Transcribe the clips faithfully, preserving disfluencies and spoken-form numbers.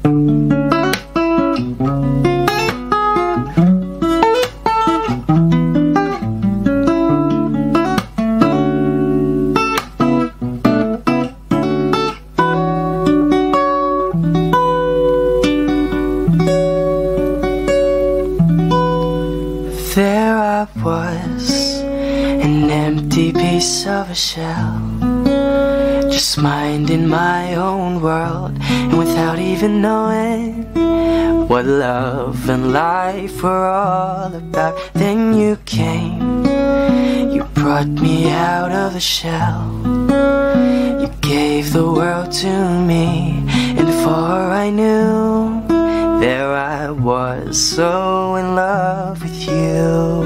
There I was, an empty piece of a shell, just minding my own world, and without even knowing what love and life were all about. Then you came, you brought me out of the shell, you gave the world to me, and before I knew, there I was, so in love with you.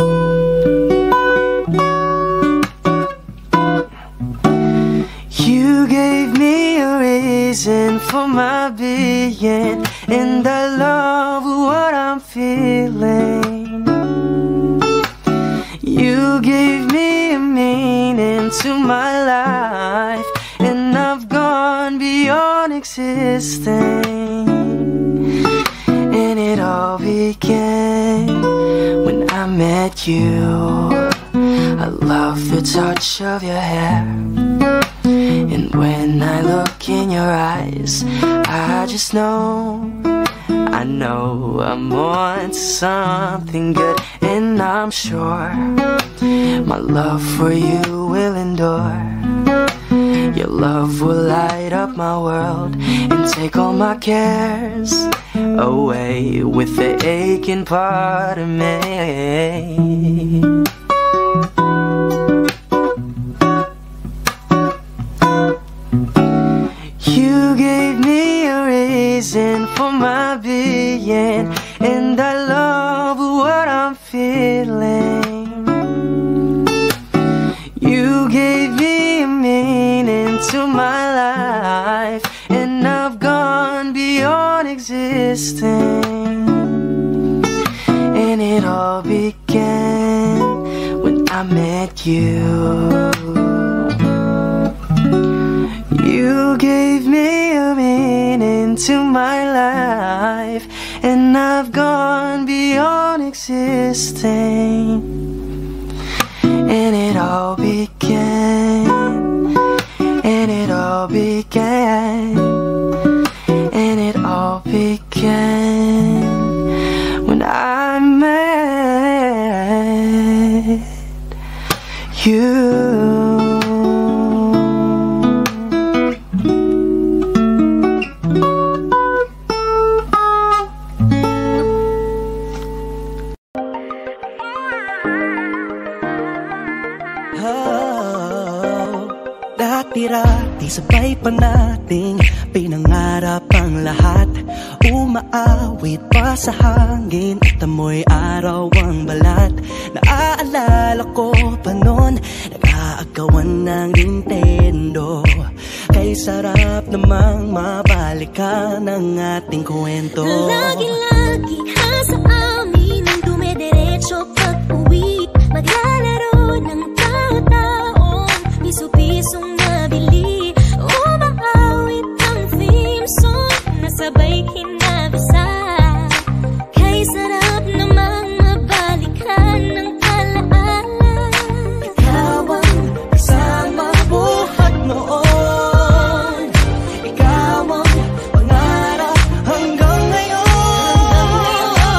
You gave me a reason for my being, and I love what I'm feeling. You gave me a meaning to my life, and I've gone beyond existing. And it all began when I met you. I love the touch of your hair, and when I look in your eyes, I just know, I know I'm on to something good. And I'm sure my love for you will endure. Your love will light up my world and take all my cares away with the aching part of me. You gave me a reason for my being, and I love what I'm feeling. You gave me a meaning to my life, and I've gone beyond existing. And it all began when I met you. You gave me a meaning to my life, and I've gone beyond existing. And it all began, and it all began, and it all began when I met you. Dati sabay pa nating pinangarap ang lahat, umaawit pa sa hangin at amoy araw ang balat. Naaalala ko pa noon, nag-aagawan ng Nintendo. Kay sarap namang mabalikan ang ating kwento. Lagi-lagi ka sa amin ang dumediretso pag-uwi, maglalaro ng tao-taong piso-pisong nabili. Umaawit ang theme song, nasabay kinabasa. Kay sarap namang mabalikan ng alaala. Ikaw ang kasama buhat noon, ikaw ang pangarap hanggang ngayon.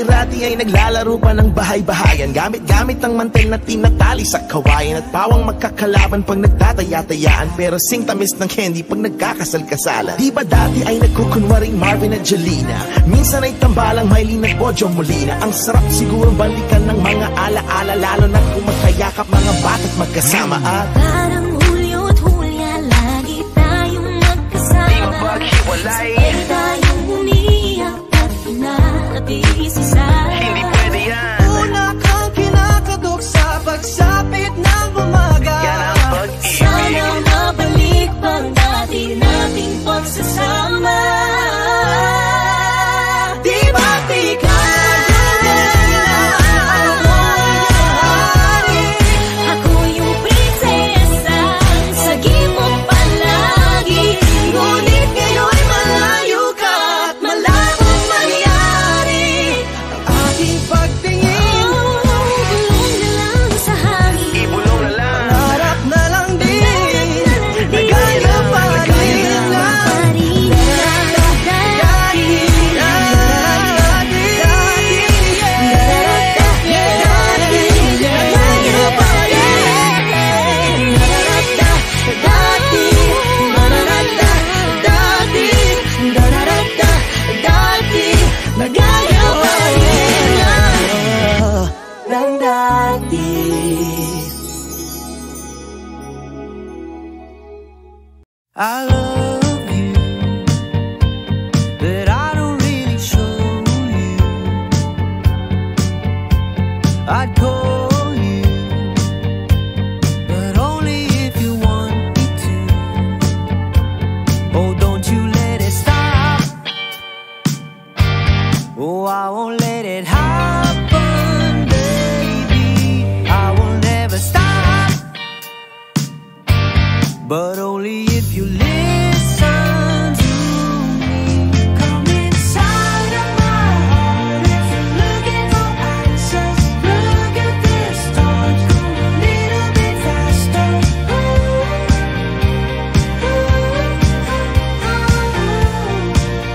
Rati ay naglalaro pa ng bahay-bahayan, gamit-gamit ang mantel na tinatali sa kawayan, at pawang magkakalaban pag nagtataya-tayaan, pero sing tamis ng candy pag nagkakasal-kasalan. Di ba dati ay nagkukunwaring Marvin at Jelena, minsan ay tambalang Mylene at Bojo Molina. Ang sarap siguro balikan ng mga ala-ala, lalo na kung magkayakap mga bata't magkasama. At parang Hulyo't Hulya, lagi tayong magkasama. di mapaghiwalay, sabay tayong umiyak at pinag-iisisa. hindi pwede yan. Una kang kinakatok sa pagsapit ng umaga. Yan ang pag-ibig. Sana mabalik pang dati nating pagsasama. Di ba't ikaw Ako yung prinsesa, sagip mo palagi. ngunit ngayon'y malayo ka at malabong mangyari ang ating pagtingin? Bulong na lang sa hangin. Ibulong na lang. Harap na lang din, nagaya pa rin lang. Nagaya pa rin lang. Ng dati. I love you, but I don't really show you. I'd call you, but only if you want me to. Oh, don't you let it stop. Oh, I won't let it happen, baby. I will never stop, but only if you listen to me. Come inside of my heart if you're looking for answers. Look at this stars, go a little bit faster. Ooh, ooh, ooh, ooh.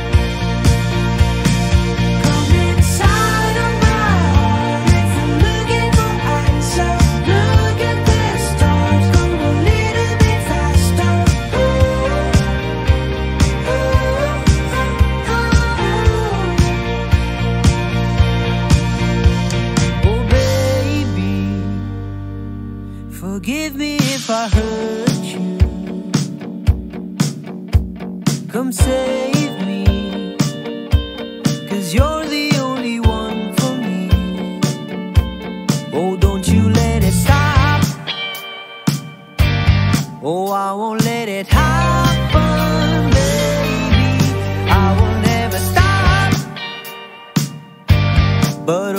Come inside of my heart if you're looking for answers. Look at this stars, go a little bit faster. Ooh, ooh, ooh, ooh. Oh baby, forgive me if I hurt you. Come save me, 'cause you're the only one for me. Oh, don't you let it stop. Oh, I won't let it happen, baby. I will never stop, but